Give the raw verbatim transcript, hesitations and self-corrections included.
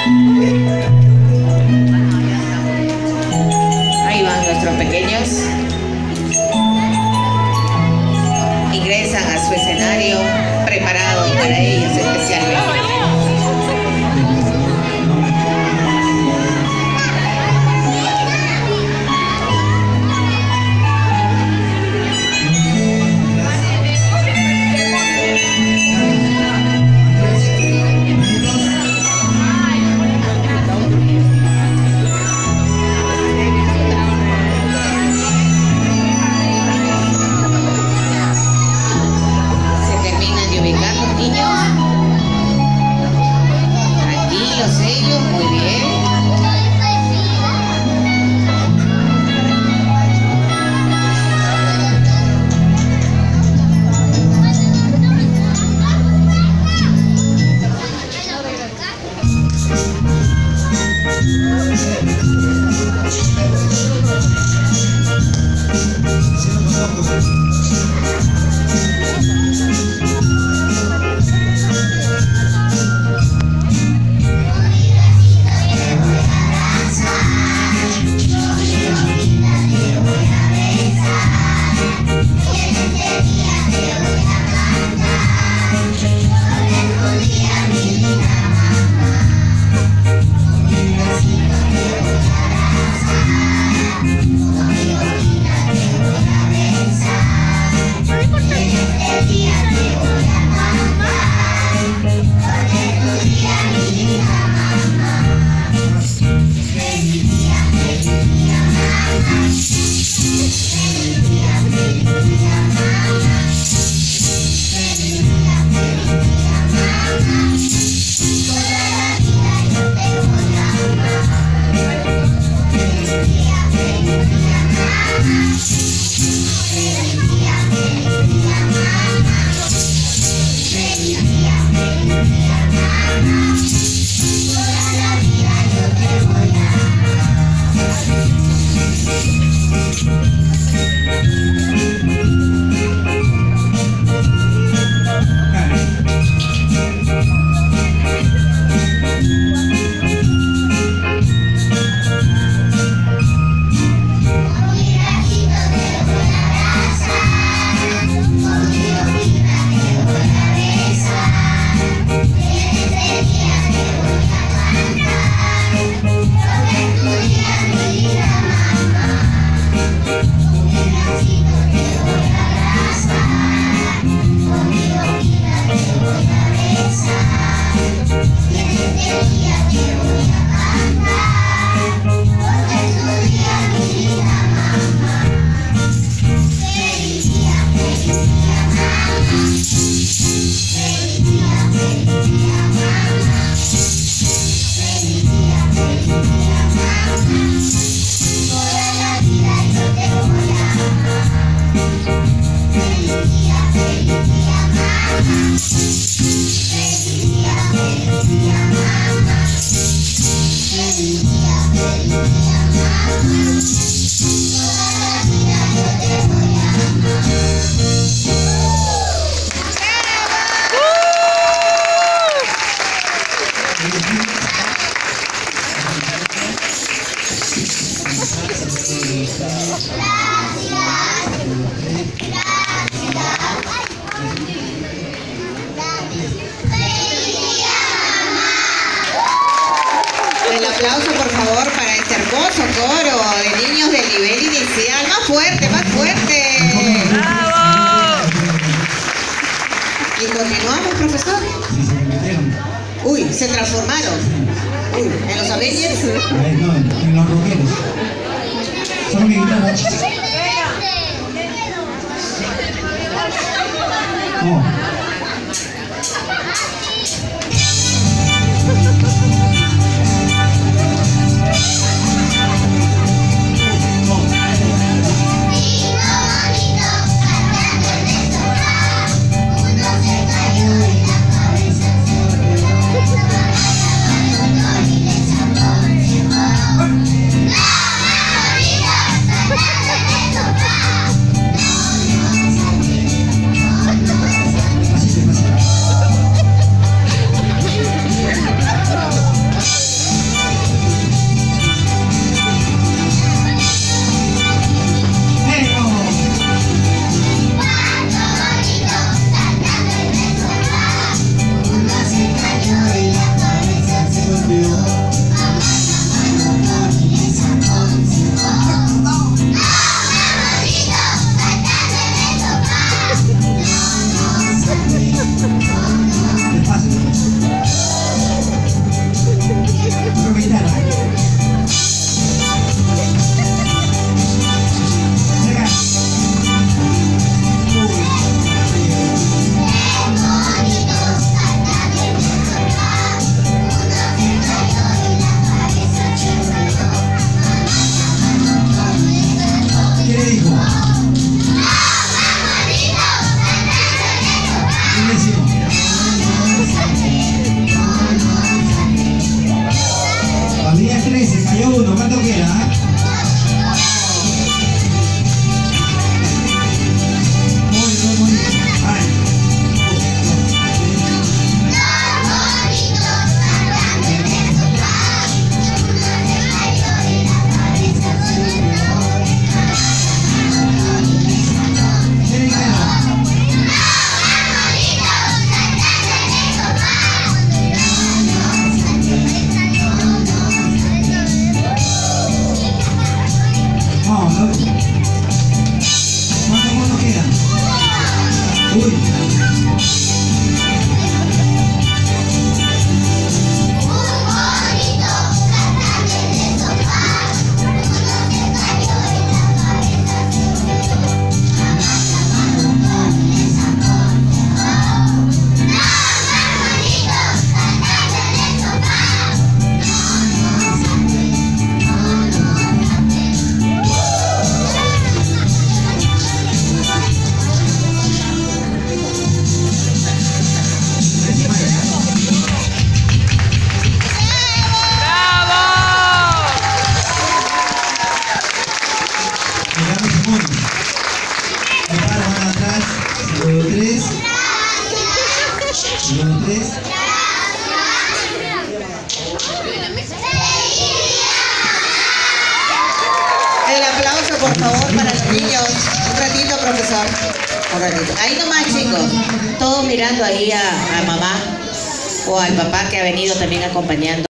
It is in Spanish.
Ahí van nuestros pequeños. Ingresan a su escenario preparado para ellos especialmente. El aplauso, por favor, para este hermoso coro de niños del nivel inicial. Más fuerte, más fuerte. ¡Bravo! Y continuamos, profesor. Uy, se transformaron. Uy, ¿en los Avengers? No, en los rockeros. Solo mi guitarra. Oh. quiera. Muy, muy bonito. Ay. Vamos, ¿no? ¿Cuántos monos quedan? Uy. Miramos el mono. Se para, van atrás. Luego tres. Luego tres. El aplauso, por favor, para los niños. Un ratito, profesor. Un ratito. Ahí nomás, chicos. Todos mirando ahí a, a mamá o al papá que ha venido también acompañando.